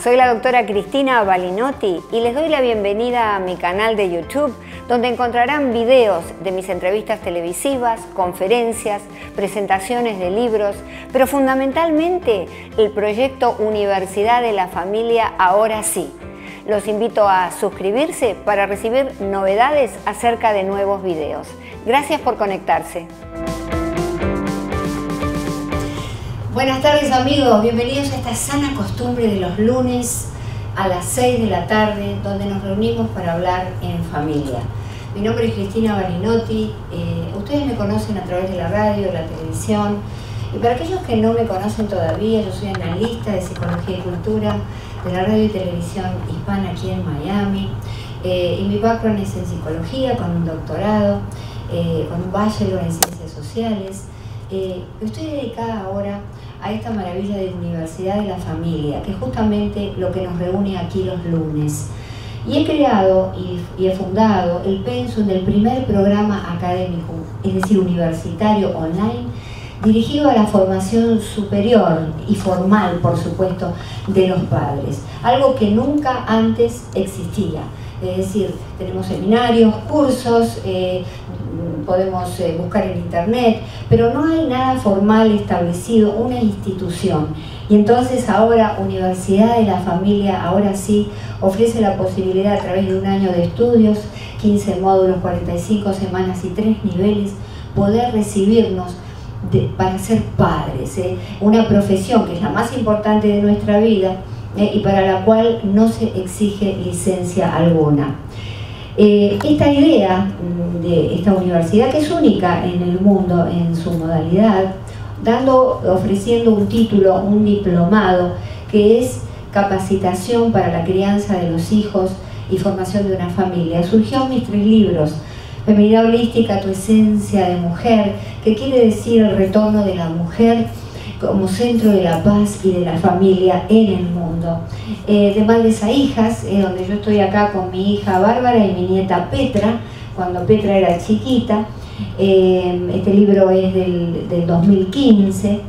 soy la doctora Cristina Balinotti y les doy la bienvenida a mi canal de YouTube, donde encontrarán videos de mis entrevistas televisivas, conferencias, presentaciones de libros, pero fundamentalmente el proyecto Universidad de la Familia Ahora Sí. Los invito a suscribirse para recibir novedades acerca de nuevos videos. Gracias por conectarse. Buenas tardes amigos, bienvenidos a esta sana costumbre de los lunes a las 6 de la tarde, donde nos reunimos para hablar en familia. Mi nombre es Cristina Balinotti, ustedes me conocen a través de la radio, de la televisión, y para aquellos que no me conocen todavía, yo soy analista de Psicología y Cultura de la radio y televisión hispana aquí en Miami, y mi background es en psicología, con un doctorado, con un bachelor en ciencias sociales. Estoy dedicada ahora a esta maravilla de Universidad de la Familia, que es justamente lo que nos reúne aquí los lunes. Y he creado y he fundado el pensum del primer programa académico, es decir, universitario online, dirigido a la formación superior y formal, por supuesto, de los padres. Algo que nunca antes existía. Es decir, tenemos seminarios, cursos, podemos buscar en internet, pero no hay nada formal establecido, una institución. Y entonces ahora Universidad de la Familia, ahora sí, ofrece la posibilidad a través de un año de estudios, 15 módulos, 45 semanas y 3 niveles, poder recibirnos para ser padres, una profesión que es la más importante de nuestra vida y para la cual no se exige licencia alguna. Esta idea de esta universidad, que es única en el mundo en su modalidad, ofreciendo un título, un diplomado, que es capacitación para la crianza de los hijos y formación de una familia. Surgió en mis 3 libros, Feminidad Holística, Tu Esencia de Mujer, que quiere decir el retorno de la mujer como centro de la paz y de la familia en el mundo. De Madres a Hijas, donde yo estoy acá con mi hija Bárbara y mi nieta Petra, cuando Petra era chiquita. Este libro es del 2015.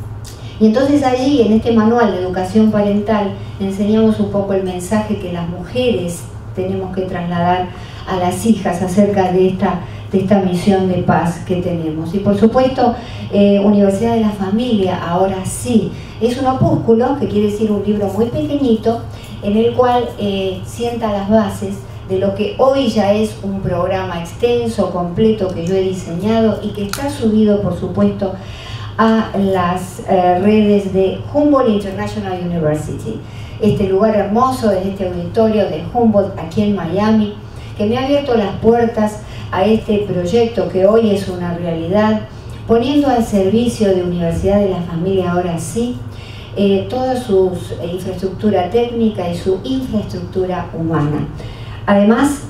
Y entonces allí, en este manual de educación parental, enseñamos un poco el mensaje que las mujeres tenemos que trasladar a las hijas acerca de esta misión de paz que tenemos. Y por supuesto, Universidad de la Familia, ahora sí, es un opúsculo, que quiere decir un libro muy pequeñito, en el cual sienta las bases de lo que hoy ya es un programa extenso, completo, que yo he diseñado y que está subido, por supuesto, a las redes de Humboldt International University. Este lugar hermoso, desde este auditorio de Humboldt, aquí en Miami, que me ha abierto las puertas a este proyecto que hoy es una realidad, poniendo al servicio de Universidad de la Familia, ahora sí, toda su infraestructura técnica y su infraestructura humana. Además,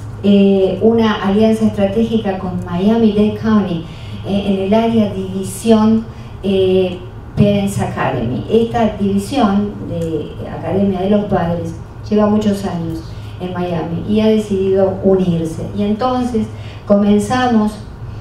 una alianza estratégica con Miami-Dade County en el área división Parents Academy. Esta división de Academia de los Padres lleva muchos años en Miami y ha decidido unirse. Y entonces comenzamos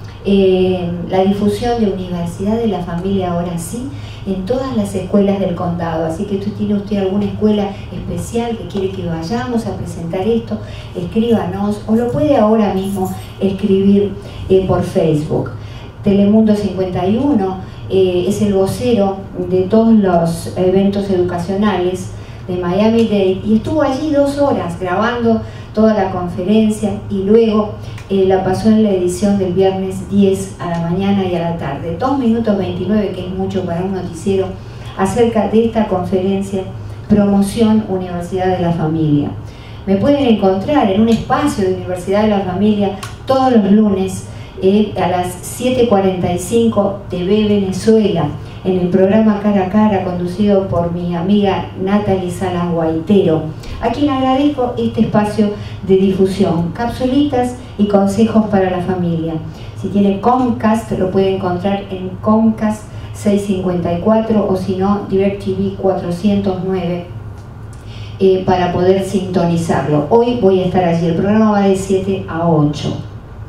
la difusión de Universidad de la Familia, ahora sí, en todas las escuelas del condado. Así que tiene usted alguna escuela especial que quiere que vayamos a presentar esto, escríbanos, o lo puede ahora mismo escribir por Facebook. Telemundo 51 es el vocero de todos los eventos educacionales de Miami-Dade y estuvo allí 2 horas grabando toda la conferencia y luego la pasó en la edición del viernes 10 a la mañana y a la tarde. 2 minutos 29, que es mucho para un noticiero, acerca de esta conferencia Promoción Universidad de la Familia. Me pueden encontrar en un espacio de Universidad de la Familia todos los lunes a las 7:45 TV Venezuela, en el programa Cara a Cara, conducido por mi amiga Natalie Salas Guaitero, a quien agradezco este espacio de difusión, capsulitas y consejos para la familia. Si tiene Comcast, lo puede encontrar en Comcast 654 o si no, DirecTV 409 para poder sintonizarlo. Hoy voy a estar allí, el programa va de 7 a 8.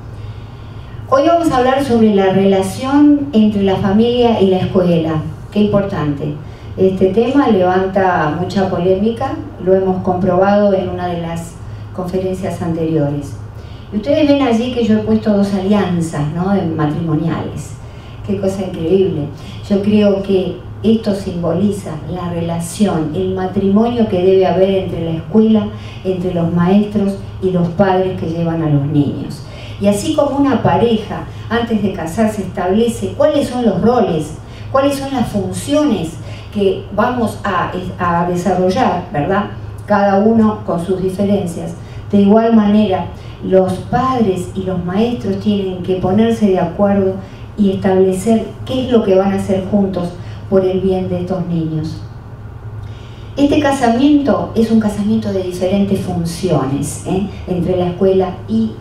Hoy vamos a hablar sobre la relación entre la familia y la escuela. Qué importante. Este tema levanta mucha polémica, lo hemos comprobado en una de las conferencias anteriores. Y ustedes ven allí que yo he puesto 2 alianzas, ¿no?, matrimoniales. Qué cosa increíble. Yo creo que esto simboliza la relación, el matrimonio que debe haber entre la escuela, entre los maestros y los padres que llevan a los niños. Y así como una pareja antes de casarse establece cuáles son los roles, cuáles son las funciones que vamos a desarrollar, ¿verdad?, cada uno con sus diferencias. De igual manera, los padres y los maestros tienen que ponerse de acuerdo y establecer qué es lo que van a hacer juntos por el bien de estos niños. Este casamiento es un casamiento de diferentes funciones, entre la escuela y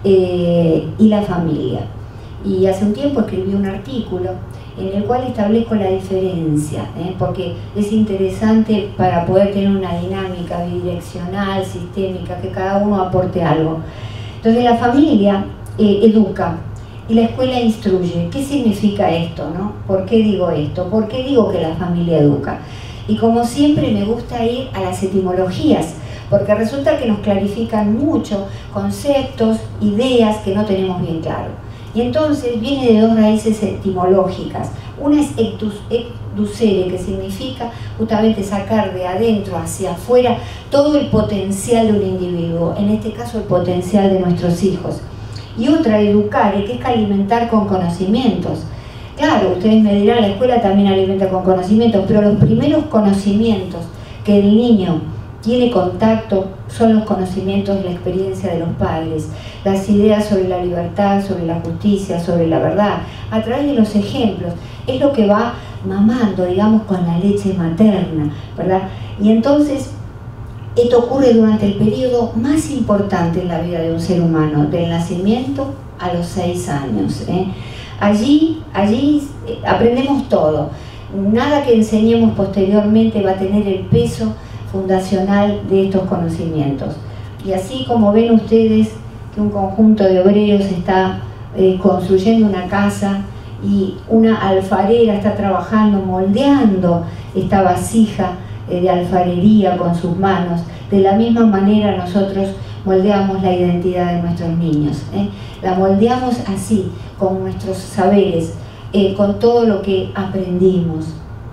la familia. Y hace un tiempo escribí un artículo en el cual establezco la diferencia, porque es interesante para poder tener una dinámica bidireccional, sistémica, que cada uno aporte algo. Entonces la familia educa y la escuela instruye. ¿Qué significa esto, no? ¿Por qué digo esto? ¿Por qué digo que la familia educa? Y como siempre me gusta ir a las etimologías, porque resulta que nos clarifican mucho conceptos, ideas que no tenemos bien claro. Y entonces viene de 2 raíces etimológicas. Una es educere, que significa justamente sacar de adentro hacia afuera todo el potencial de un individuo, en este caso el potencial de nuestros hijos. Y otra, educare, que es alimentar con conocimientos. Claro, ustedes me dirán, la escuela también alimenta con conocimientos, pero los primeros conocimientos que el niño tiene contacto son los conocimientos de la experiencia de los padres, las ideas sobre la libertad, sobre la justicia, sobre la verdad, a través de los ejemplos. Es lo que va mamando, digamos, con la leche materna, ¿verdad? Y entonces, esto ocurre durante el periodo más importante en la vida de un ser humano, del nacimiento a los 6 años. Allí aprendemos todo. Nada que enseñemos posteriormente va a tener el peso fundacional de estos conocimientos. Y así como ven ustedes que un conjunto de obreros está construyendo una casa y una alfarera está trabajando, moldeando esta vasija de alfarería con sus manos, de la misma manera nosotros moldeamos la identidad de nuestros niños. La moldeamos así, con nuestros saberes, con todo lo que aprendimos.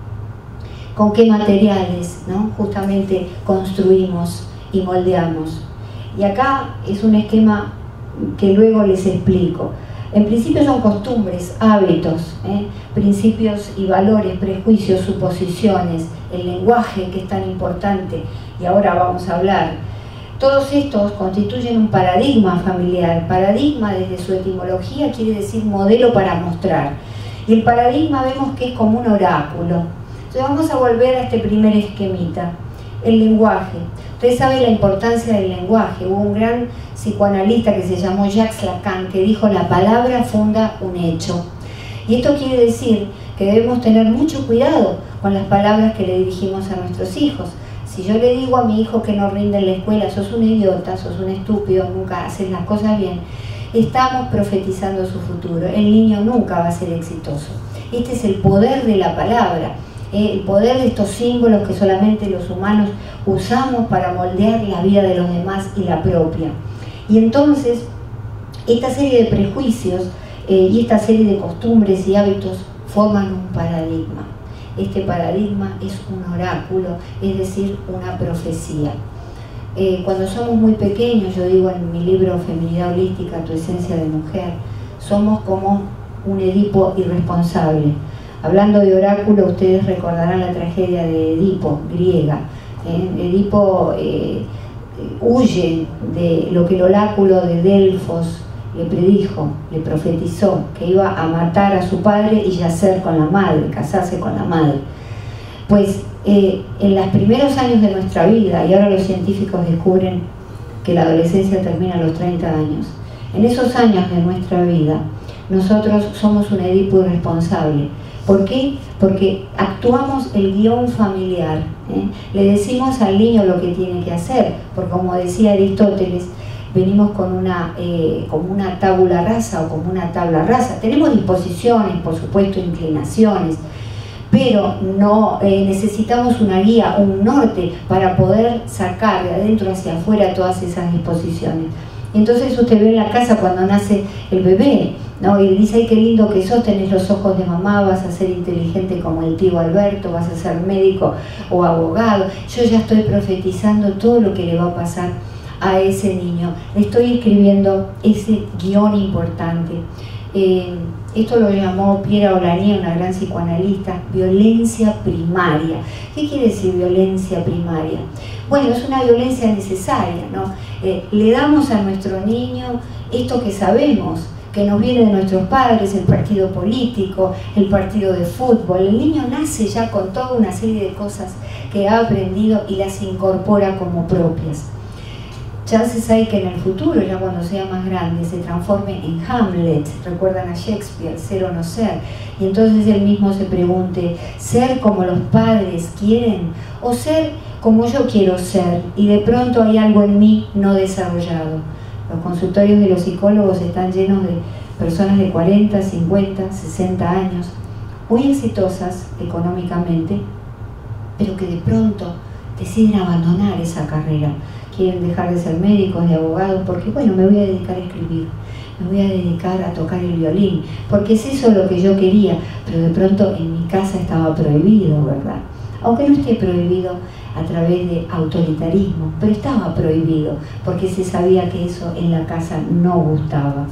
Con qué materiales, ¿no?, justamente construimos y moldeamos. Y acá es un esquema que luego les explico. En principio son costumbres, hábitos, principios y valores, prejuicios, suposiciones, el lenguaje, que es tan importante, y ahora vamos a hablar. Todos estos constituyen un paradigma familiar. Paradigma, desde su etimología, quiere decir modelo para mostrar. Y el paradigma vemos que es como un oráculo. Entonces vamos a volver a este primer esquemita, el lenguaje. Ustedes saben la importancia del lenguaje. Hubo un gran psicoanalista que se llamó Jacques Lacan, que dijo: la palabra funda un hecho. Y esto quiere decir que debemos tener mucho cuidado con las palabras que le dirigimos a nuestros hijos. Si yo le digo a mi hijo que no rinde en la escuela, sos un idiota, sos un estúpido, nunca haces las cosas bien, estamos profetizando su futuro. El niño nunca va a ser exitoso. Este es el poder de la palabra. El poder de estos símbolos que solamente los humanos usamos para moldear la vida de los demás y la propia. Y entonces, esta serie de prejuicios y esta serie de costumbres y hábitos forman un paradigma. Este paradigma es un oráculo, es decir, una profecía. Cuando somos muy pequeños, yo digo en mi libro Feminidad Holística, tu esencia de mujer, somos como un Edipo irresponsable. Hablando de oráculo, ustedes recordarán la tragedia de Edipo, griega. Edipo huye de lo que el oráculo de Delfos le predijo, le profetizó, que iba a matar a su padre y yacer con la madre, casarse con la madre. Pues en los primeros años de nuestra vida, y ahora los científicos descubren que la adolescencia termina a los 30 años, en esos años de nuestra vida, nosotros somos un Edipo irresponsable. ¿Por qué? Porque actuamos el guión familiar. Le decimos al niño lo que tiene que hacer, porque como decía Aristóteles, venimos con como una tabula rasa o como una tabla rasa. Tenemos disposiciones, por supuesto, inclinaciones, pero no necesitamos una guía, un norte para poder sacar de adentro hacia afuera todas esas disposiciones. Y entonces usted ve en la casa cuando nace el bebé, ¿no? Y dice, ay, qué lindo que sos, tenés los ojos de mamá, vas a ser inteligente como el tío Alberto, vas a ser médico o abogado. Yo ya estoy profetizando todo lo que le va a pasar a ese niño. Le estoy escribiendo ese guión importante. Esto lo llamó Piera Olanier, una gran psicoanalista, violencia primaria. ¿Qué quiere decir violencia primaria? Bueno, es una violencia necesaria, ¿no? Le damos a nuestro niño esto que sabemos, que nos viene de nuestros padres, el partido político, el partido de fútbol. El niño nace ya con toda una serie de cosas que ha aprendido y las incorpora como propias. Ya se sabe que en el futuro, ya cuando sea más grande, se transforme en Hamlet. Recuerdan a Shakespeare, ser o no ser. Y entonces él mismo se pregunte, ¿ser como los padres quieren o ser como yo quiero ser? Y de pronto hay algo en mí no desarrollado. Los consultorios de los psicólogos están llenos de personas de 40, 50, 60 años, muy exitosas económicamente, pero que de pronto deciden abandonar esa carrera. Quieren dejar de ser médicos, de abogados, porque bueno, me voy a dedicar a escribir, me voy a dedicar a tocar el violín, porque es eso lo que yo quería, pero de pronto en mi casa estaba prohibido, ¿verdad? Aunque no esté prohibido a través de autoritarismo, pero estaba prohibido, porque se sabía que eso en la casa no gustaba.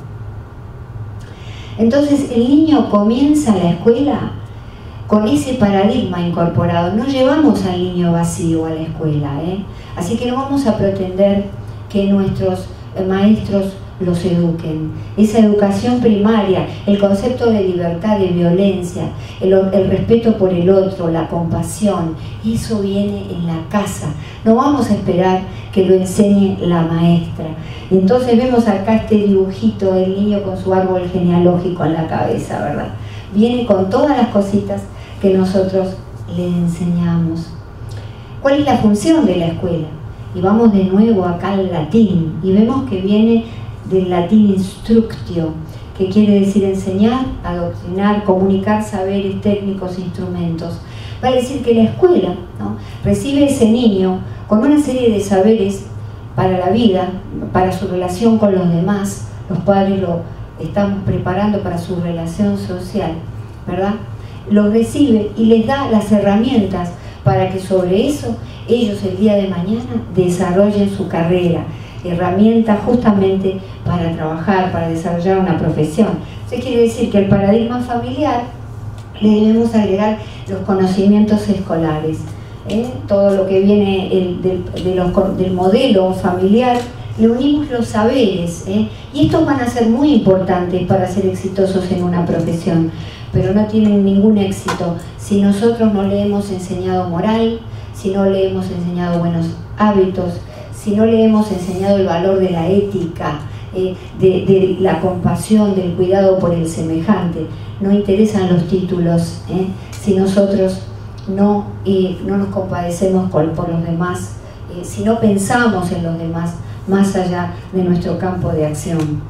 Entonces el niño comienza la escuela con ese paradigma incorporado. No llevamos al niño vacío a la escuela, así que no vamos a pretender que nuestros maestros los eduquen. Esa educación primaria, el concepto de libertad, de violencia, el respeto por el otro, la compasión, eso viene en la casa. No vamos a esperar que lo enseñe la maestra. Entonces vemos acá este dibujito del niño con su árbol genealógico en la cabeza, ¿verdad? Viene con todas las cositas que nosotros le enseñamos. ¿Cuál es la función de la escuela? Y vamos de nuevo acá al latín y vemos que viene del latín instructio, que quiere decir enseñar, adoctrinar, comunicar saberes, técnicos, instrumentos. Va a decir que la escuela, ¿no?, recibe ese niño con una serie de saberes para la vida, para su relación con los demás. Los padres lo estamos preparando para su relación social, ¿verdad? Los recibe y les da las herramientas para que sobre eso ellos el día de mañana desarrollen su carrera, herramientas justamente para trabajar, para desarrollar una profesión. Eso quiere decir que al paradigma familiar le debemos agregar los conocimientos escolares, todo lo que viene del modelo familiar, le unimos los saberes, y estos van a ser muy importantes para ser exitosos en una profesión, pero no tienen ningún éxito si nosotros no le hemos enseñado moral, si no le hemos enseñado buenos hábitos, si no le hemos enseñado el valor de la ética, de la compasión, del cuidado por el semejante. No interesan los títulos, si nosotros no nos compadecemos por los demás, si no pensamos en los demás más allá de nuestro campo de acción.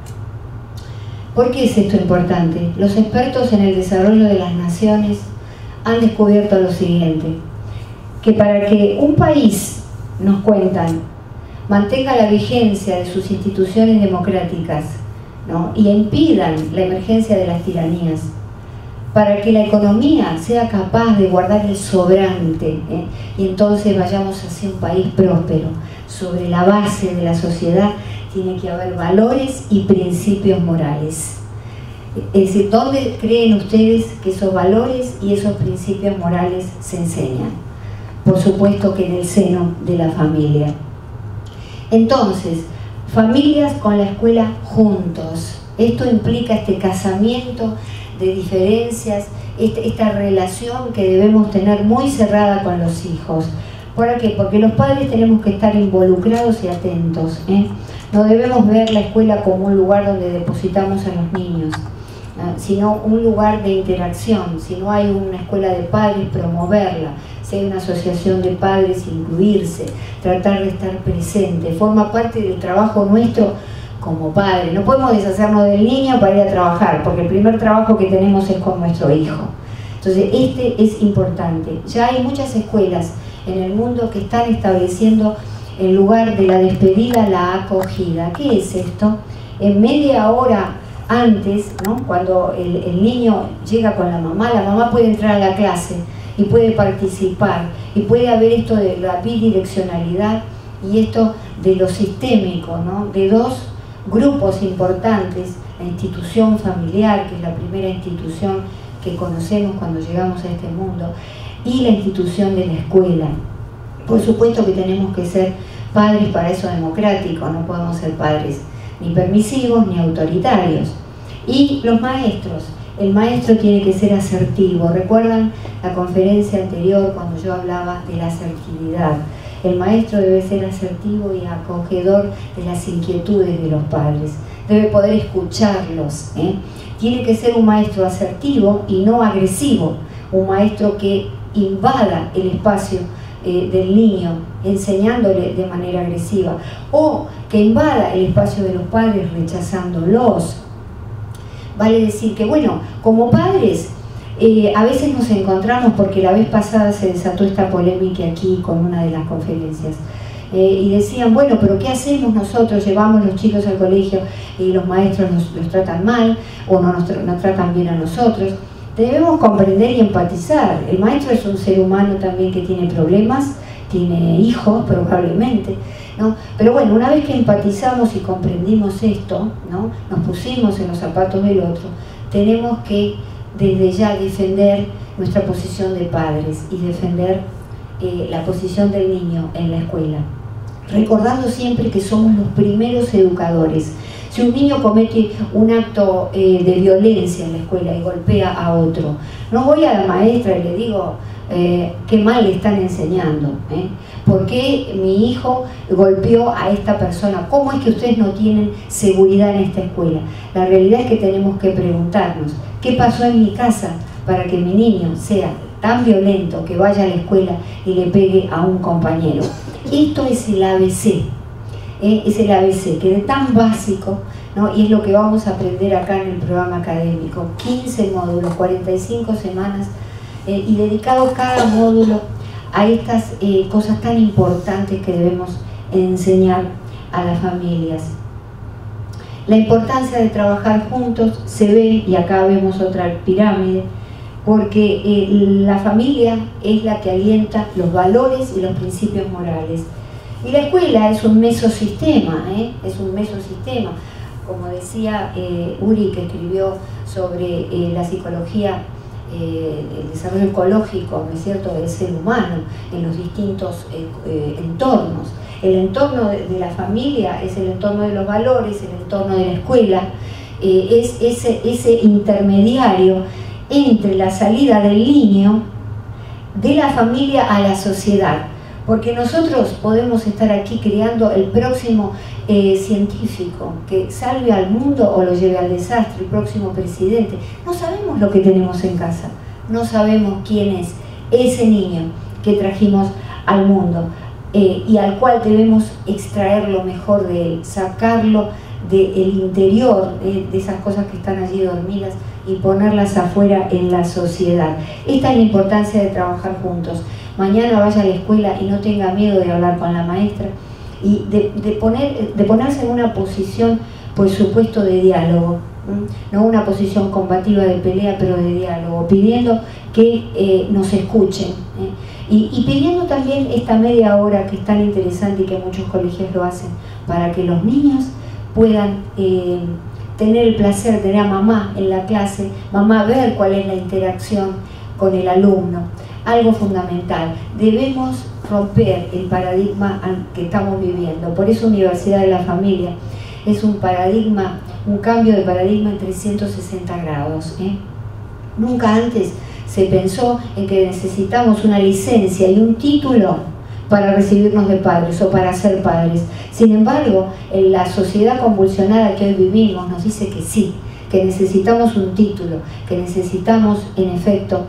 ¿Por qué es esto importante? Los expertos en el desarrollo de las naciones han descubierto lo siguiente, que para que un país, nos cuentan, mantenga la vigencia de sus instituciones democráticas, ¿no?, y impidan la emergencia de las tiranías, para que la economía sea capaz de guardar el sobrante, y entonces vayamos hacia un país próspero, sobre la base de la sociedad tiene que haber valores y principios morales. Es decir, ¿dónde creen ustedes que esos valores y esos principios morales se enseñan? Por supuesto que en el seno de la familia. Entonces, familias con la escuela juntos. Esto implica este casamiento de diferencias, esta relación que debemos tener muy cerrada con los hijos. ¿Por qué? Porque los padres tenemos que estar involucrados y atentos, No debemos ver la escuela como un lugar donde depositamos a los niños, sino un lugar de interacción. Si no hay una escuela de padres, promoverla. Si hay una asociación de padres, incluirse, tratar de estar presente. Forma parte del trabajo nuestro como padres. No podemos deshacernos del niño para ir a trabajar, porque el primer trabajo que tenemos es con nuestro hijo. Entonces, este es importante. Ya hay muchas escuelas en el mundo que están estableciendo, en lugar de la despedida, la acogida. ¿Qué es esto? En media hora antes, ¿no?, cuando el niño llega con la mamá puede entrar a la clase y puede participar, y puede haber esto de la bidireccionalidad y esto de lo sistémico, ¿no?, de dos grupos importantes: la institución familiar, que es la primera institución que conocemos cuando llegamos a este mundo, y la institución de la escuela. Por supuesto que tenemos que ser padres para eso democráticos, no podemos ser padres ni permisivos ni autoritarios. Y los maestros, el maestro tiene que ser asertivo. ¿Recuerdan la conferencia anterior cuando yo hablaba de la asertividad? El maestro debe ser asertivo y acogedor de las inquietudes de los padres. Debe poder escucharlos, ¿eh? Tiene que ser un maestro asertivo y no agresivo, un maestro que invada el espacio del niño enseñándole de manera agresiva, o que invada el espacio de los padres rechazándolos. Vale decir que, bueno, como padres a veces nos encontramos, porque la vez pasada se desató esta polémica aquí con una de las conferencias, y decían, bueno, pero ¿qué hacemos nosotros? Llevamos los chicos al colegio y los maestros los tratan mal, o no nos tratan bien a nosotros. Debemos comprender y empatizar. El maestro es un ser humano también que tiene problemas, tiene hijos probablemente, ¿no? Pero bueno, una vez que empatizamos y comprendimos esto, ¿no?, nos pusimos en los zapatos del otro, tenemos que desde ya defender nuestra posición de padres y defender la posición del niño en la escuela, recordando siempre que somos los primeros educadores. Si un niño comete un acto de violencia en la escuela y golpea a otro, no voy a la maestra y le digo, qué mal le están enseñando, ¿por qué mi hijo golpeó a esta persona? ¿Cómo es que ustedes no tienen seguridad en esta escuela? La realidad es que tenemos que preguntarnos, ¿qué pasó en mi casa para que mi niño sea tan violento que vaya a la escuela y le pegue a un compañero? Esto es el ABC. Es el ABC, que es tan básico, ¿no?, y es lo que vamos a aprender acá en el programa académico. 15 módulos, 45 semanas, y dedicado cada módulo a estas cosas tan importantes que debemos enseñar a las familias. La importancia de trabajar juntos se ve, y acá vemos otra pirámide, porque la familia es la que alienta los valores y los principios morales. Y la escuela es un mesosistema, es un mesosistema. Como decía Uri, que escribió sobre la psicología, el desarrollo ecológico, ¿no es cierto?, del ser humano en los distintos entornos. El entorno de la familia es el entorno de los valores, el entorno de la escuela, es ese intermediario entre la salida del niño de la familia a la sociedad. Porque nosotros podemos estar aquí creando el próximo científico que salve al mundo o lo lleve al desastre, el próximo presidente. No sabemos lo que tenemos en casa, no sabemos quién es ese niño que trajimos al mundo y al cual debemos extraer lo mejor de él, sacarlo del interior, de esas cosas que están allí dormidas, y ponerlas afuera en la sociedad. Esta es la importancia de trabajar juntos. Mañana vaya a la escuela y no tenga miedo de hablar con la maestra y de ponerse en una posición, por supuesto, de diálogo, no una posición combativa de pelea, pero de diálogo, pidiendo que nos escuchen, y pidiendo también esta media hora que es tan interesante y que muchos colegios lo hacen, para que los niños puedan tener el placer de tener a mamá en la clase, mamá ver cuál es la interacción con el alumno. Algo fundamental, debemos romper el paradigma que estamos viviendo. Por eso Universidad de la Familia es un paradigma, un cambio de paradigma en 360 grados. Nunca antes se pensó en que necesitamos una licencia y un título para recibirnos de padres o para ser padres. Sin embargo, en la sociedad convulsionada que hoy vivimos nos dice que sí, que necesitamos un título, que necesitamos, en efecto,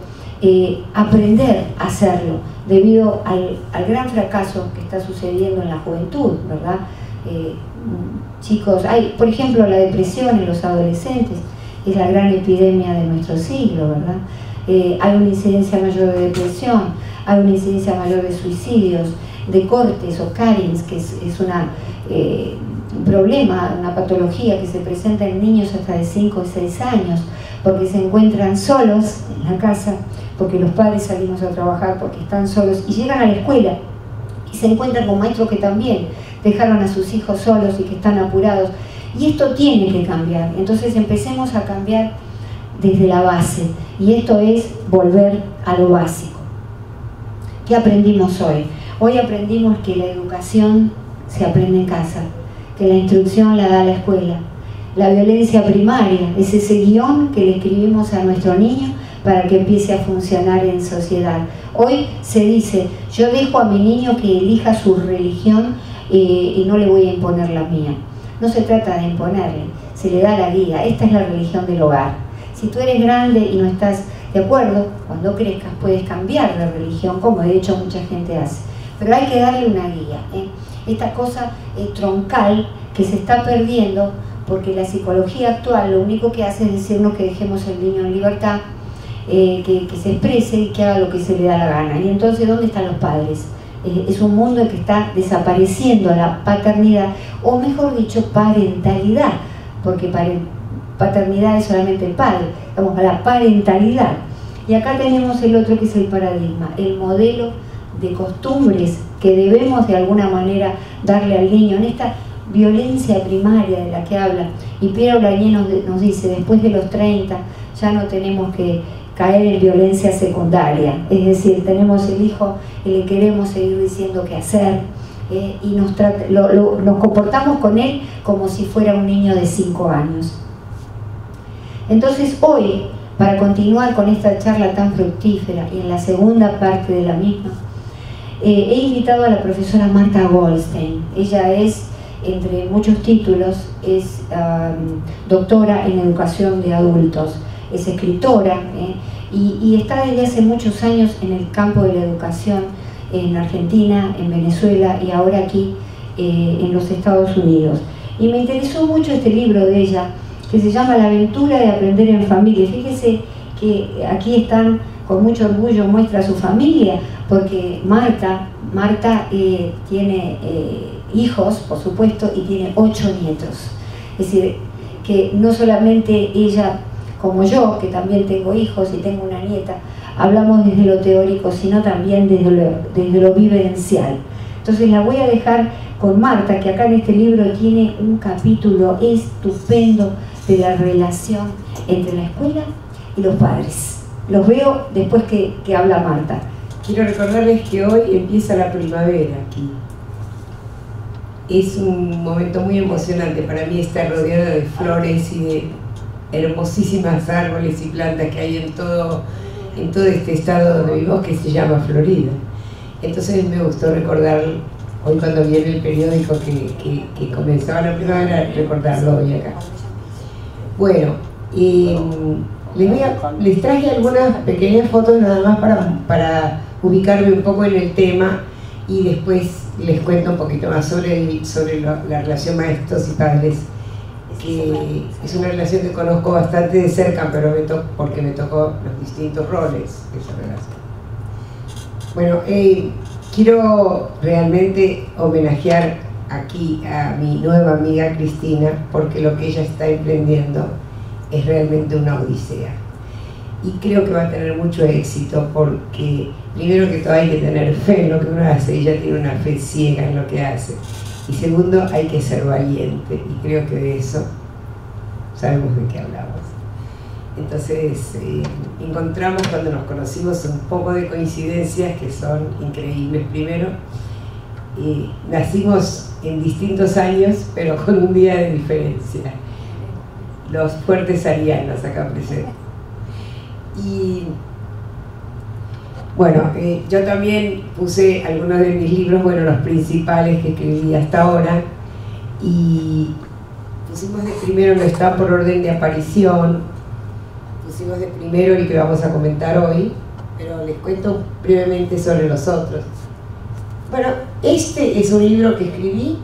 aprender a hacerlo, debido al gran fracaso que está sucediendo en la juventud, ¿verdad? Chicos, hay, por ejemplo, la depresión en los adolescentes, es la gran epidemia de nuestro siglo, ¿verdad? hay una incidencia mayor de depresión, hay una incidencia mayor de suicidios, de cortes o carins, que es un problema, una patología que se presenta en niños hasta de 5 o 6 años, porque se encuentran solos en la casa, porque los padres salimos a trabajar, porque están solos y llegan a la escuela y se encuentran con maestros que también dejaron a sus hijos solos y que están apurados. Y esto tiene que cambiar. Entonces empecemos a cambiar desde la base. Y esto es volver a lo básico. ¿Qué aprendimos hoy? Hoy aprendimos que la educación se aprende en casa, que la instrucción la da la escuela. La violencia primaria es ese guión que le escribimos a nuestro niño para que empiece a funcionar en sociedad. Hoy se dice, yo dejo a mi niño que elija su religión y no le voy a imponer la mía. No se trata de imponerle, se le da la guía. Esta es la religión del hogar. Si tú eres grande y no estás de acuerdo, cuando crezcas puedes cambiar de religión, como de hecho mucha gente hace. Pero hay que darle una guía. Esta cosa troncal que se está perdiendo, porque la psicología actual lo único que hace es decirnos que dejemos al niño en libertad, que se exprese y que haga lo que se le da la gana. Y entonces, ¿dónde están los padres? Es un mundo en que está desapareciendo la paternidad, o mejor dicho, parentalidad, porque paternidad es solamente el padre, vamos a la parentalidad. Y acá tenemos el otro que es el paradigma, el modelo de costumbres que debemos de alguna manera darle al niño en esta violencia primaria de la que habla. Y Piero Lañé nos dice, después de los 30 ya no tenemos que caer en violencia secundaria, es decir, tenemos el hijo y le queremos seguir diciendo qué hacer, y nos comportamos con él como si fuera un niño de 5 años. Entonces hoy, para continuar con esta charla tan fructífera y en la segunda parte de la misma, he invitado a la profesora Marta Goldstein. Ella es, entre muchos títulos, es doctora en educación de adultos, es escritora, y está desde hace muchos años en el campo de la educación en Argentina, en Venezuela y ahora aquí en los Estados Unidos. Y me interesó mucho este libro de ella, que se llama La aventura de aprender en familia. Fíjese que aquí están, con mucho orgullo muestra a su familia, porque Marta tiene hijos, por supuesto, y tiene 8 nietos. Es decir, que no solamente ella, como yo, que también tengo hijos y tengo una nieta, hablamos desde lo teórico, sino también desde lo vivencial. Entonces la voy a dejar con Marta, que acá en este libro tiene un capítulo estupendo de la relación entre la escuela y los padres. Los veo después que habla Marta. Quiero recordarles que hoy empieza la primavera aquí. Es un momento muy emocionante para mí estar rodeada de flores y de hermosísimas árboles y plantas que hay en todo este estado donde vivimos, que se llama Florida. Entonces me gustó recordar, hoy cuando vi en el periódico que comenzaba la primavera, recordarlo hoy acá. Bueno, les traje algunas pequeñas fotos nada más para ubicarme un poco en el tema, y después les cuento un poquito más sobre la relación maestros y padres, que es una relación que conozco bastante de cerca, pero porque me tocó los distintos roles de esa relación. Bueno, quiero realmente homenajear aquí a mi nueva amiga Cristina, porque lo que ella está emprendiendo es realmente una odisea. Y creo que va a tener mucho éxito, porque primero que todo hay que tener fe en lo que uno hace, ella tiene una fe ciega en lo que hace. Y segundo, hay que ser valiente, y creo que de eso sabemos de qué hablamos. Entonces, encontramos cuando nos conocimos un poco de coincidencias que son increíbles. Primero, nacimos en distintos años, pero con un día de diferencia. Los fuertes arianos acá presentes. Y bueno, yo también puse algunos de mis libros, bueno, los principales que escribí hasta ahora, y pusimos de primero, no está por orden de aparición, pusimos de primero el que vamos a comentar hoy, pero les cuento brevemente sobre los otros. Bueno, este es un libro que escribí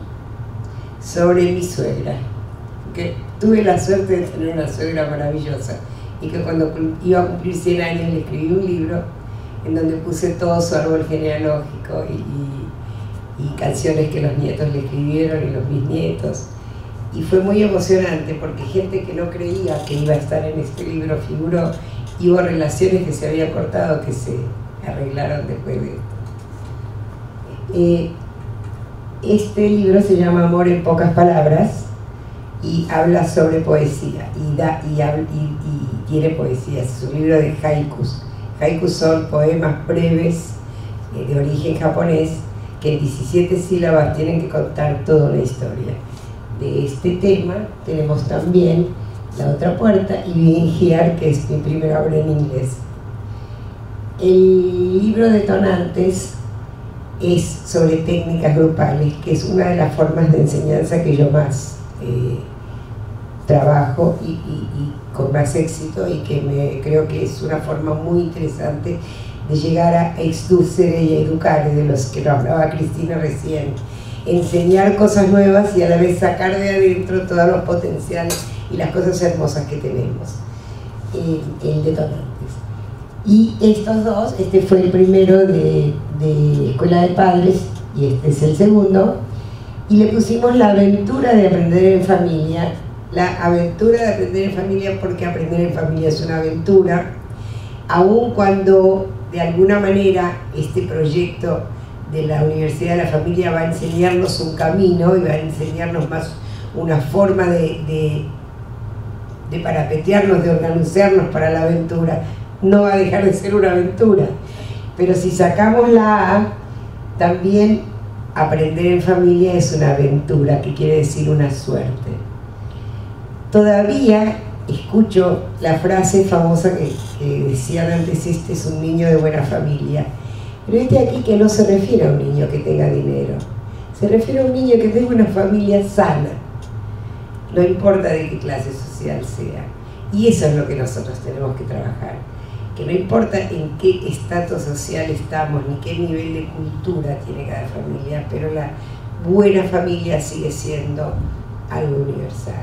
sobre mi suegra, porque tuve la suerte de tener una suegra maravillosa. y que cuando iba a cumplir 100 años le escribí un libro en donde puse todo su árbol genealógico y canciones que los nietos le escribieron y los bisnietos. Y fue muy emocionante porque gente que no creía que iba a estar en este libro figuró, y hubo relaciones que se habían cortado que se arreglaron después de esto. Este libro se llama Amor en pocas palabras y habla sobre poesía y tiene poesía. Es un libro de haikus. Haikus son poemas breves de origen japonés que en 17 sílabas tienen que contar toda una historia. De este tema tenemos también La otra puerta y Being Here, que es mi primera obra en inglés. El libro Detonantes es sobre técnicas grupales, que es una de las formas de enseñanza que yo más trabajo y con más éxito, y que creo que es una forma muy interesante de llegar a exducere y educare, de los que nos hablaba Cristina recién. Enseñar cosas nuevas y a la vez sacar de adentro todos los potenciales y las cosas hermosas que tenemos. El Detonantes. Y estos dos, este fue el primero de Escuela de Padres y este es el segundo, y le pusimos La aventura de aprender en familia. La aventura de aprender en familia, porque aprender en familia es una aventura, aun cuando de alguna manera este proyecto de la Universidad de la Familia va a enseñarnos un camino y va a enseñarnos más una forma de parapetearnos, de organizarnos para la aventura. No va a dejar de ser una aventura, pero si sacamos la A, también aprender en familia es una aventura, que quiere decir una suerte. Todavía escucho la frase famosa que decían antes: este es un niño de buena familia. Pero este aquí que no se refiere a un niño que tenga dinero, se refiere a un niño que tenga una familia sana, no importa de qué clase social sea. Y eso es lo que nosotros tenemos que trabajar, que no importa en qué estatus social estamos, ni qué nivel de cultura tiene cada familia, pero la buena familia sigue siendo algo universal.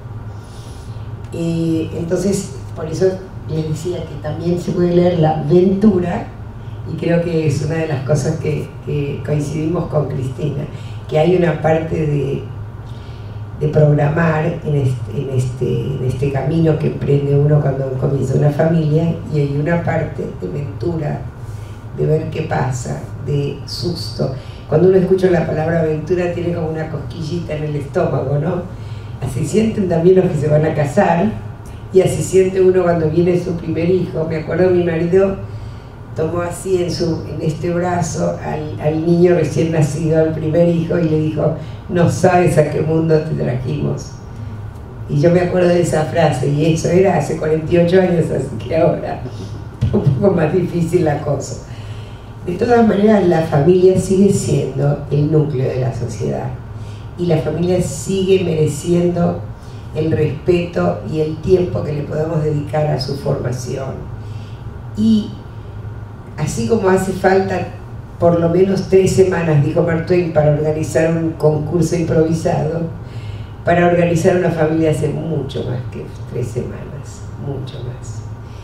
Entonces, por eso les decía que también se puede leer La aventura, y creo que es una de las cosas que coincidimos con Cristina, que hay una parte de programar en este camino que emprende uno cuando comienza una familia, y hay una parte de aventura, de ver qué pasa, de susto. Cuando uno escucha la palabra aventura tiene como una cosquillita en el estómago, ¿no? Así sienten también los que se van a casar, y así siente uno cuando viene su primer hijo. Me acuerdo, mi marido tomó así en este brazo al niño recién nacido, al primer hijo, y le dijo: no sabes a qué mundo te trajimos. Y yo me acuerdo de esa frase, y eso era hace 48 años, así que ahora un poco más difícil la cosa. De todas maneras, la familia sigue siendo el núcleo de la sociedad, y la familia sigue mereciendo el respeto y el tiempo que le podemos dedicar a su formación. Y así como hace falta por lo menos 3 semanas, dijo Mark Twain, para organizar un concurso improvisado, para organizar una familia hace mucho más que 3 semanas, mucho más.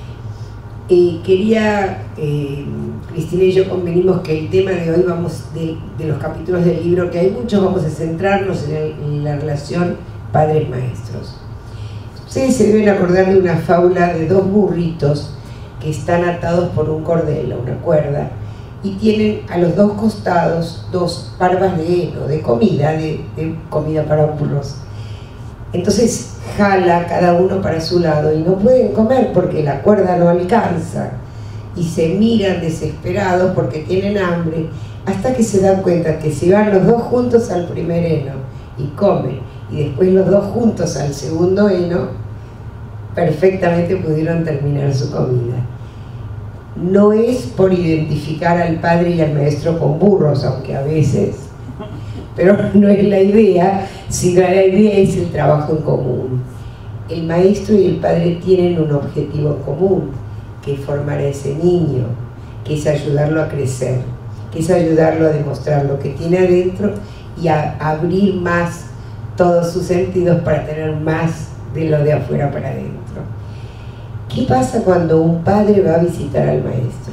Cristina y yo convenimos que el tema de hoy, de los capítulos del libro, que hay muchos, vamos a centrarnos en la relación padres-maestros. Ustedes se deben acordar de una fábula de 2 burritos que están atados por un cordel o una cuerda, y tienen a los 2 costados 2 parvas de heno, de comida para burros. Entonces jala cada uno para su lado y no pueden comer porque la cuerda no alcanza, y se miran desesperados porque tienen hambre, hasta que se dan cuenta que si van los 2 juntos al primer heno y comen, y después los 2 juntos al segundo heno, perfectamente pudieron terminar su comida. No es por identificar al padre y al maestro con burros, aunque a veces, pero no es la idea, sino la idea es el trabajo en común. El maestro y el padre tienen un objetivo en común, que es formar a ese niño, que es ayudarlo a crecer, que es ayudarlo a demostrar lo que tiene adentro y a abrir más todos sus sentidos para tener más de lo de afuera para adentro. ¿Qué pasa cuando un padre va a visitar al maestro?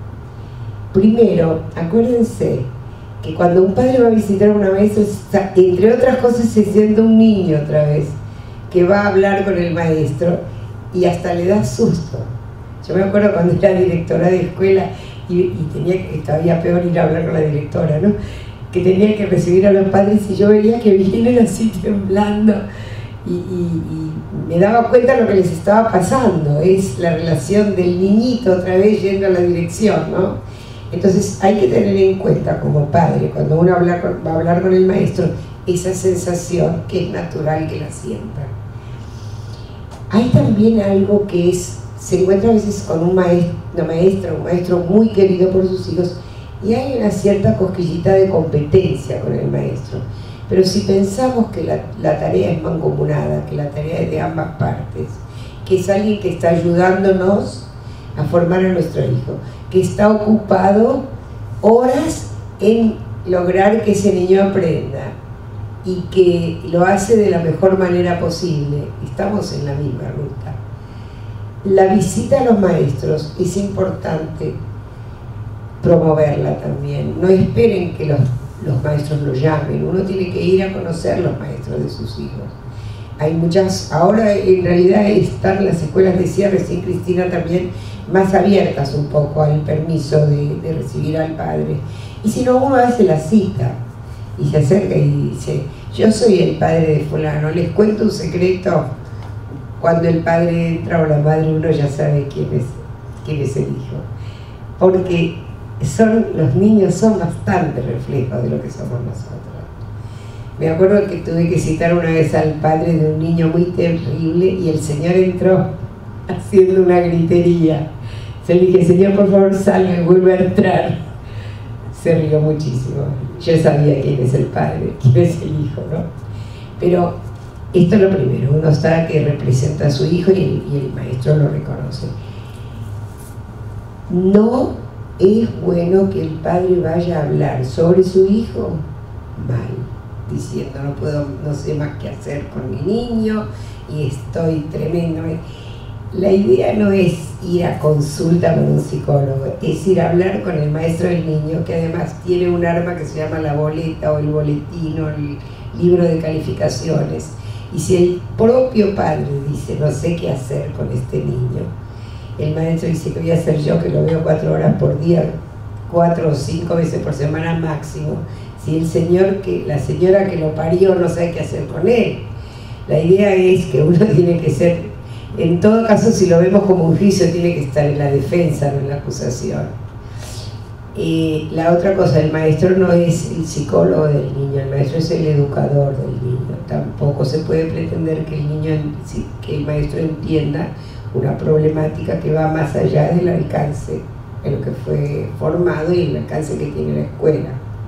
Primero, acuérdense que cuando un padre va a visitar a una maestra, entre otras cosas se siente un niño otra vez, que va a hablar con el maestro y hasta le da susto. Yo me acuerdo cuando era directora de escuela y tenía que, todavía peor ir a hablar con la directora, ¿no? Que tenía que recibir a los padres y yo veía que vienen así temblando y me daba cuenta de lo que les estaba pasando. Es la relación del niñito otra vez yendo a la dirección, ¿no? Entonces hay que tener en cuenta como padre, cuando uno va a hablar con el maestro, esa sensación que es natural que la sienta. Hay también algo que se encuentra a veces con un maestro muy querido por sus hijos, y hay una cierta cosquillita de competencia con el maestro. Pero si pensamos que la tarea es mancomunada, que la tarea es de ambas partes, que es alguien que está ayudándonos a formar a nuestro hijo, que está ocupado horas en lograr que ese niño aprenda y que lo hace de la mejor manera posible, estamos en la misma ruta. La visita a los maestros es importante promoverla también. No esperen que los maestros lo llamen, uno tiene que ir a conocer los maestros de sus hijos. Hay muchas, ahora en realidad están las escuelas de cierre, sí, Cristina, también más abiertas un poco al permiso de recibir al padre. Y si no, uno hace la cita y se acerca y dice: yo soy el padre de fulano, les cuento un secreto. Cuando el padre entra o la madre, uno ya sabe quién es el hijo, porque los niños son bastante reflejos de lo que somos nosotros. Me acuerdo que tuve que citar una vez al padre de un niño muy terrible y el señor entró haciendo una gritería. Se le dije: señor, por favor salga y vuelve a entrar. Se rió muchísimo. Yo sabía quién es el padre, quién es el hijo, ¿no? Pero esto es lo primero, uno está que representa a su hijo y el maestro lo reconoce. No es bueno que el padre vaya a hablar sobre su hijo mal, diciendo: no sé más qué hacer con mi niño y estoy tremendo. La idea no es ir a consulta con un psicólogo, es ir a hablar con el maestro del niño, que además tiene un arma que se llama la boleta o el boletín o el libro de calificaciones. Y si el propio padre dice: no sé qué hacer con este niño, el maestro dice: ¿qué voy a hacer yo, que lo veo 4 horas por día, 4 o 5 veces por semana máximo? Si la señora que lo parió no sabe qué hacer con él. La idea es que uno tiene que ser, en todo caso, si lo vemos como un juicio, tiene que estar en la defensa, no en la acusación. La otra cosa, el maestro no es el psicólogo del niño, el maestro es el educador del niño. Tampoco se puede pretender que el maestro entienda una problemática que va más allá del alcance en lo que fue formado y el alcance que tiene la escuela.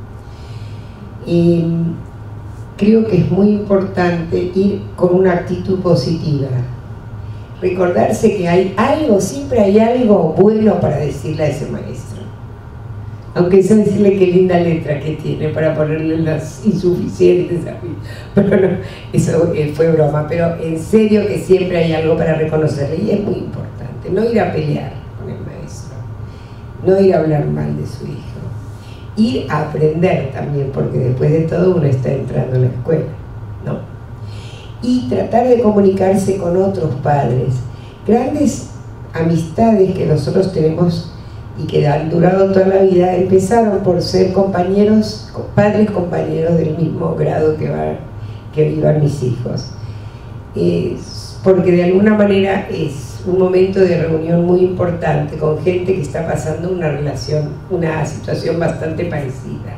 Creo que es muy importante ir con una actitud positiva, recordarse que siempre hay algo bueno para decirle a ese maestro, aunque sea decirle qué linda letra que tiene para ponerle las insuficientes, pero no, eso fue broma, pero en serio que siempre hay algo para reconocerle, y es muy importante no ir a pelear con el maestro, no ir a hablar mal de su hijo, ir a aprender también, porque después de todo uno está entrando a la escuela, ¿no? Y tratar de comunicarse con otros padres. Grandes amistades que nosotros tenemos y que han durado toda la vida empezaron por ser padres compañeros del mismo grado que iban mis hijos. Porque de alguna manera es un momento de reunión muy importante con gente que está pasando una situación bastante parecida.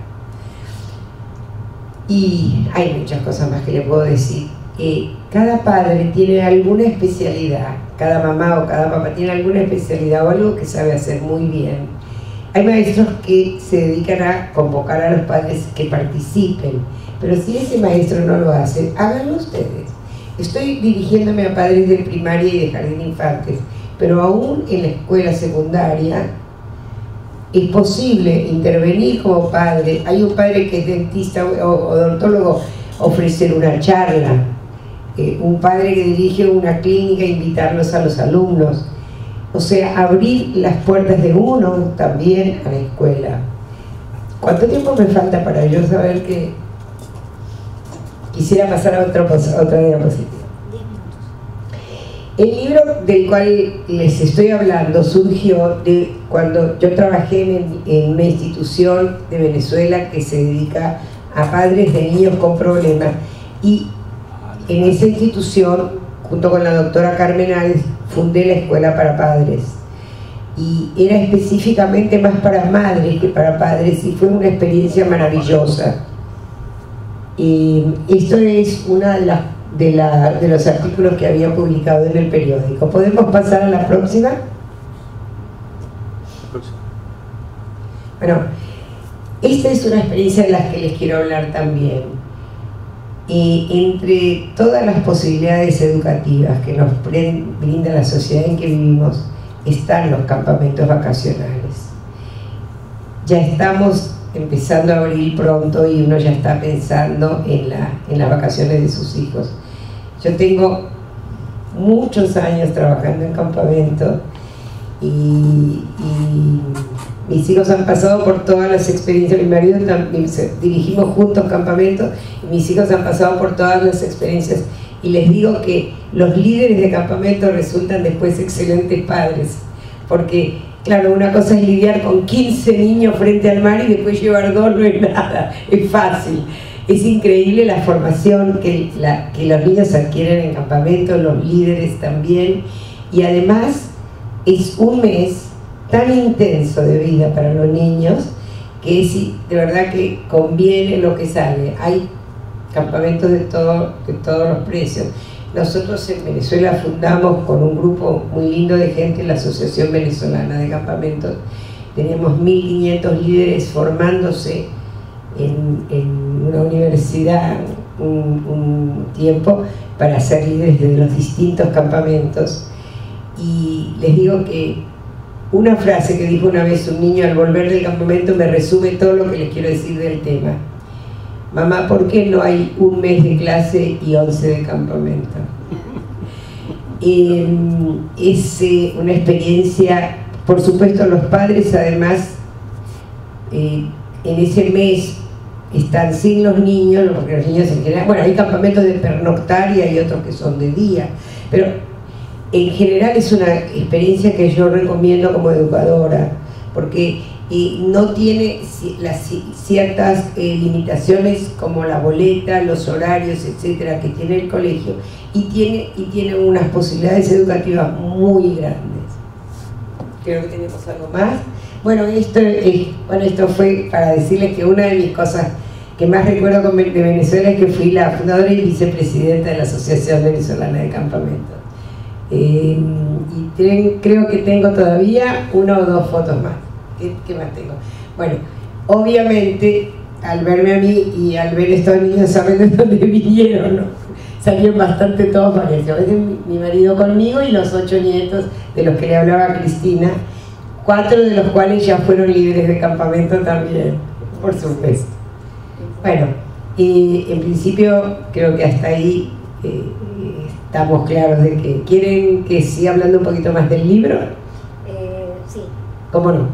Y hay muchas cosas más que le puedo decir. Cada padre tiene alguna especialidad, cada mamá o cada papá tiene alguna especialidad o algo que sabe hacer muy bien. Hay maestros que se dedican a convocar a los padres que participen, pero si ese maestro no lo hace, háganlo ustedes. Estoy dirigiéndome a padres de primaria y de jardín de infantes, pero aún en la escuela secundaria es posible intervenir como padre. Hay un padre que es dentista o odontólogo, ofrecer una charla. Un padre que dirige una clínica, invitarlos a los alumnos. O sea, abrir las puertas de uno también a la escuela. ¿Cuánto tiempo me falta para yo saber que quisiera pasar a otra diapositiva? 10 minutos. El libro del cual les estoy hablando surgió de cuando yo trabajé en una institución de Venezuela que se dedica a padres de niños con problemas, y en esa institución, junto con la doctora Carmen Alves, fundé la escuela para padres, y era específicamente más para madres que para padres, y fue una experiencia maravillosa. Y esto es una de los artículos que había publicado en el periódico. ¿Podemos pasar a la próxima? Bueno, esta es una experiencia de la que les quiero hablar también. Entre todas las posibilidades educativas que nos brinda la sociedad en que vivimos, están los campamentos vacacionales. Ya estamos empezando a abrir pronto y uno ya está pensando en las vacaciones de sus hijos. Yo tengo muchos años trabajando en campamento y mis hijos han pasado por todas las experiencias. Mi marido también, dirigimos juntos campamentos, y mis hijos han pasado por todas las experiencias, y les digo que los líderes de campamento resultan después excelentes padres, porque claro, una cosa es lidiar con 15 niños frente al mar y después llevar 2 no es nada, es fácil. Es increíble la formación que los niños adquieren en campamento, los líderes también, y además es un mes tan intenso de vida para los niños que es de verdad que conviene lo que sale. Hay campamentos de todos los precios. Nosotros en Venezuela fundamos con un grupo muy lindo de gente la Asociación Venezolana de Campamentos. Teníamos 1500 líderes formándose en una universidad un tiempo para ser líderes de los distintos campamentos. Y les digo que una frase que dijo una vez un niño al volver del campamento me resume todo lo que les quiero decir del tema. Mamá, ¿por qué no hay un mes de clase y 11 de campamento? Es una experiencia, por supuesto los padres además en ese mes están sin los niños, porque los niños en general, bueno, hay campamentos de pernoctar y hay otros que son de día, pero en general es una experiencia que yo recomiendo como educadora, porque no tiene las ciertas limitaciones como la boleta, los horarios, etcétera, que tiene el colegio, y tiene unas posibilidades educativas muy grandes. Creo que tenemos algo más. Bueno, esto fue para decirles que una de mis cosas que más recuerdo de Venezuela es que fui la fundadora y vicepresidenta de la Asociación Venezolana de Campamentos. Y creo que tengo todavía 1 o 2 fotos más. ¿Qué más tengo? Bueno, obviamente al verme a mí y al ver estos niños, saben de dónde vinieron, ¿no? Salieron bastante todos parecidos. Mi marido conmigo y los 8 nietos de los que le hablaba Cristina, 4 de los cuales ya fueron líderes de campamento también, por supuesto. Bueno, en principio creo que hasta ahí estamos claros de que quieren que siga hablando un poquito más del libro. Sí. ¿Cómo no?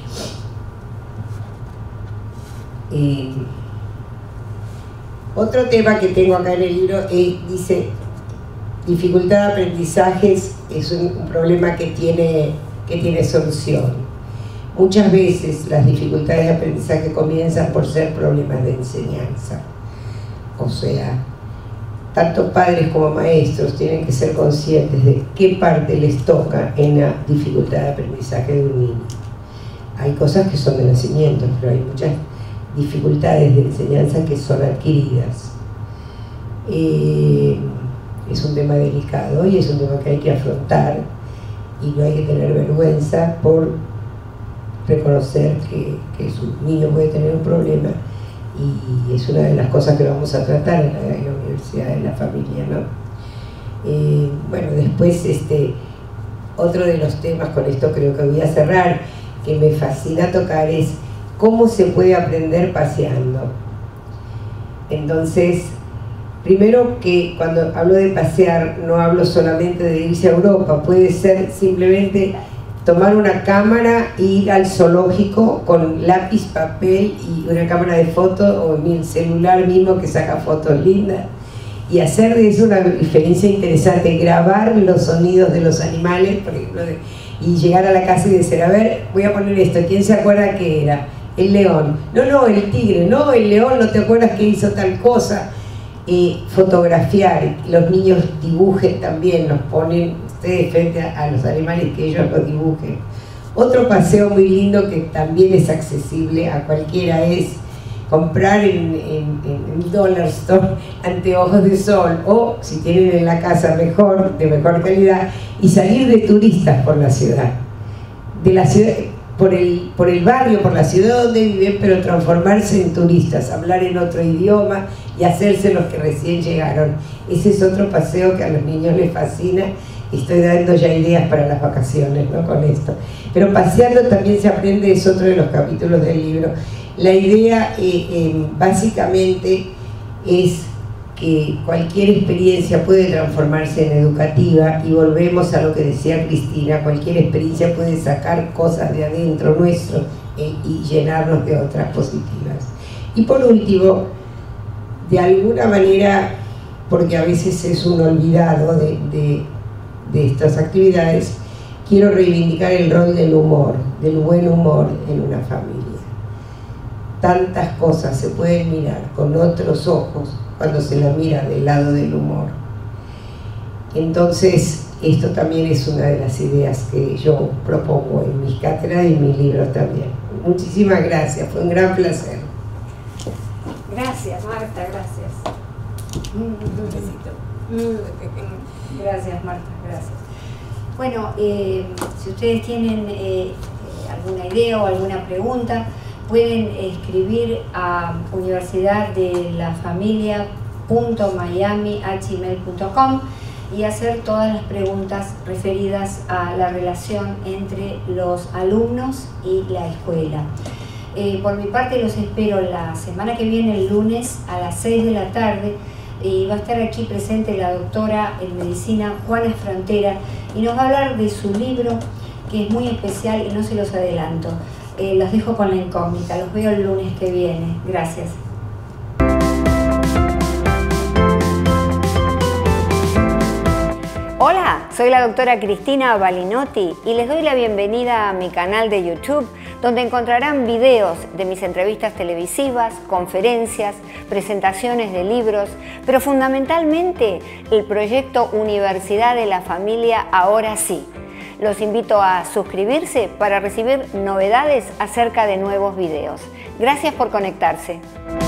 Otro tema que tengo acá en el libro dice: dificultad de aprendizajes es un problema que tiene solución. Muchas veces las dificultades de aprendizaje comienzan por ser problemas de enseñanza. O sea, tanto padres como maestros tienen que ser conscientes de qué parte les toca en la dificultad de aprendizaje de un niño. Hay cosas que son de nacimiento, pero hay muchas dificultades de enseñanza que son adquiridas. Es un tema delicado y es un tema que hay que afrontar, y no hay que tener vergüenza por reconocer que su niño puede tener un problema, y es una de las cosas que vamos a tratar en la Universidad de la Familia, ¿no? Bueno, después otro de los temas, con esto creo que voy a cerrar, que me fascina tocar, es cómo se puede aprender paseando. Entonces, Primero, que cuando hablo de pasear no hablo solamente de irse a Europa, puede ser simplemente tomar una cámara e ir al zoológico con lápiz, papel y una cámara de fotos, o mi celular mismo que saca fotos lindas, y hacer de eso una diferencia interesante, grabar los sonidos de los animales, por ejemplo, y llegar a la casa y decir, a ver, voy a poner esto, ¿quién se acuerda qué era? El león. No, el tigre. No, el león, ¿no te acuerdas que hizo tal cosa? Fotografiar, los niños dibujen también, nos ponen ustedes frente a los animales que ellos los dibujen. Otro paseo muy lindo que también es accesible a cualquiera es comprar en Dollar Store anteojos de sol, o si tienen en la casa mejor, de mejor calidad, y salir de turistas por la ciudad, por el barrio, por la ciudad donde viven, pero transformarse en turistas, hablar en otro idioma y hacerse los que recién llegaron. Ese es otro paseo que a los niños les fascina. Estoy dando ya ideas para las vacaciones, ¿no? Con esto. Pero paseando también se aprende, es otro de los capítulos del libro. La idea básicamente es que cualquier experiencia puede transformarse en educativa, y volvemos a lo que decía Cristina, cualquier experiencia puede sacar cosas de adentro nuestro y llenarnos de otras positivas. Y por último, de alguna manera, porque a veces es un olvidado de estas actividades, quiero reivindicar el rol del humor, del buen humor en una familia. Tantas cosas se pueden mirar con otros ojos cuando se la mira del lado del humor. Entonces, esto también es una de las ideas que yo propongo en mis cátedras y en mis libros también. Muchísimas gracias, fue un gran placer. Gracias, Marta, gracias. Un besito. Gracias, Marta, gracias. Bueno, si ustedes tienen alguna idea o alguna pregunta, pueden escribir a universidaddelafamilia.miami@gmail.com y hacer todas las preguntas referidas a la relación entre los alumnos y la escuela. Por mi parte los espero la semana que viene, el lunes a las 6 de la tarde, y va a estar aquí presente la doctora en medicina Juana Frontera, y nos va a hablar de su libro, que es muy especial y no se los adelanto. Los dejo con la incógnita, los veo el lunes que viene. Gracias. Hola, soy la doctora Cristina Balinotti y les doy la bienvenida a mi canal de YouTube, donde encontrarán videos de mis entrevistas televisivas, conferencias, presentaciones de libros, pero fundamentalmente el proyecto Universidad de la Familia Ahora Sí. Los invito a suscribirse para recibir novedades acerca de nuevos videos. Gracias por conectarse.